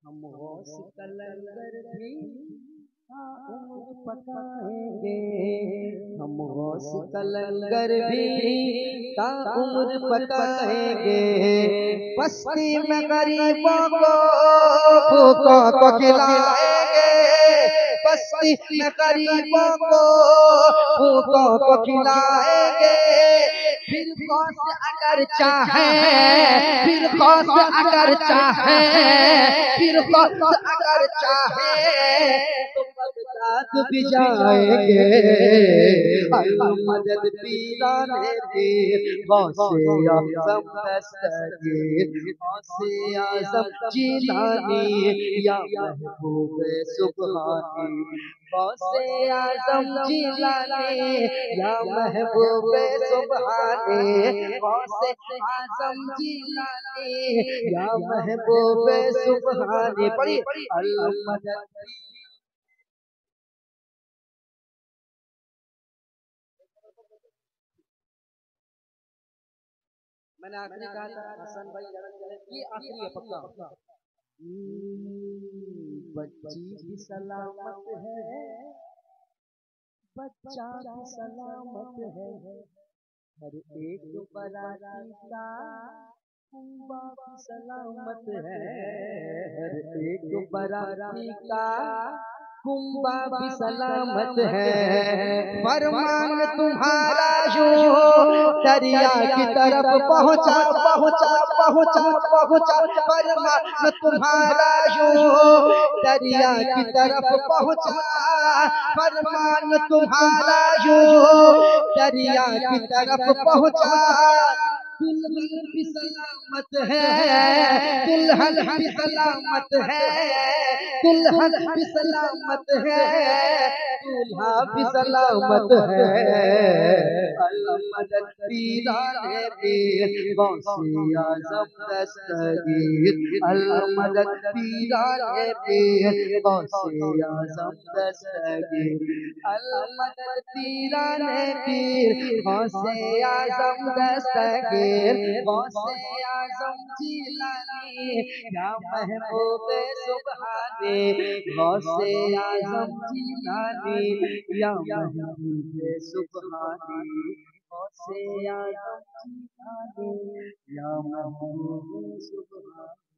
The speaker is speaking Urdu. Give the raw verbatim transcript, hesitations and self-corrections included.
ہم غوث کا لنگر بھی تا عمر پکائیں گے، ہم غوث کا لنگر بھی تا عمر پکائیں گے، بستی میں غریبوں کو بھوکوں کو کھلائیں گے، بستی میں غریبوں کو بھوکوں کو کھلائیں گے، پھر غوث اگر چاہیں پھر غوث اگر چاہیں پھر غوث اگر چاہیں تو بغداد بھی جائیں گے، المدد پیرانے پیر غوث اعظم دستگیر، غوث اعظم جیلانی یا محبوب سبحانی، غوث اعظم جیلانی یا محبوب سبحانی، غوث اعظم جیلانی یا محبوب سبحانی، پڑھی المدد۔ میں نے آخری کہا تھا حسن بھائی یہ آخری ہے پکا، بچی بھی سلامت ہے بچہ بھی سلامت ہے، ہر ایک براتی کا کنبہ بھی سلامت ہے، ہر ایک براتی کا کنبہ بھی سلامت ہے، فرمان تمہارا یوں دریا کی طرف پہنچا پہنچا پہنچا پہنچا، فرمان تمہارا یوں دریا کی طرف پہنچا، فرمان تمہارا یوں دریا کی طرف پہنچا، دلہن بھی سلامت ہے دلہن بھی سلامت ہے دلہن بھی سلامت ہے دولہا بھی سلامت ہے، المدد پیرانے پیر غوث اعظم دستگیر، المدد پیرانے پیر غوث اعظم دستگیر، المدد پیرانے پیر غوث اعظم دستگیر، غوث اعظم جیلانی یا محبوب سبحانی، غوث اعظم جیلانی یا محبوب سبحانی، غوث اعظم جیلانی یا محبوب سبحانی۔